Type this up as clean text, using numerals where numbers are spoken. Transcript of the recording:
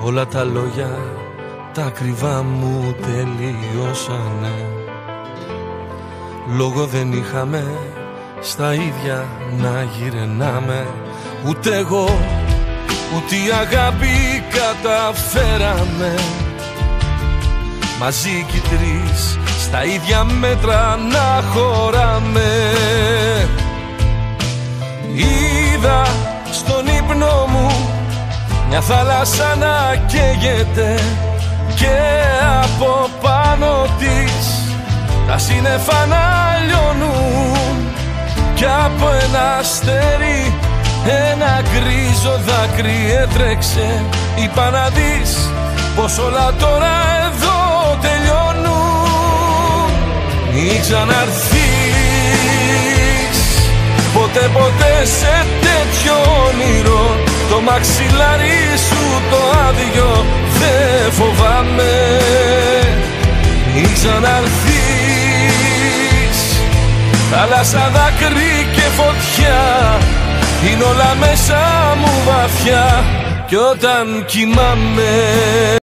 Όλα τα λόγια τα ακριβά μου τελειώσανε. Λόγο δεν είχαμε στα ίδια να γυρνάμε. Ούτε εγώ ούτε η αγάπη καταφέραμε. Μαζί κι οι τρεις στα ίδια μέτρα να χωράμε. Είδα στον ύπνο μου μια θάλασσα να καίγεται και από πάνω της τα σύννεφα να λιώνουν κι από ένα αστέρι ένα γκρίζο δάκρυ έτρεξε. Είπα να δεις πως όλα τώρα εδώ τελειώνουν. Μη ξαναρθείς ποτέ ποτέ σε τέτοιο όνειρο. Το μαξιλάρι σου το άδειο δεν φοβάμαι. Μη ξαναρθείς. Θάλασσα, δάκρυ και φωτιά είναι όλα μέσα μου βαθιά κι όταν κοιμάμαι.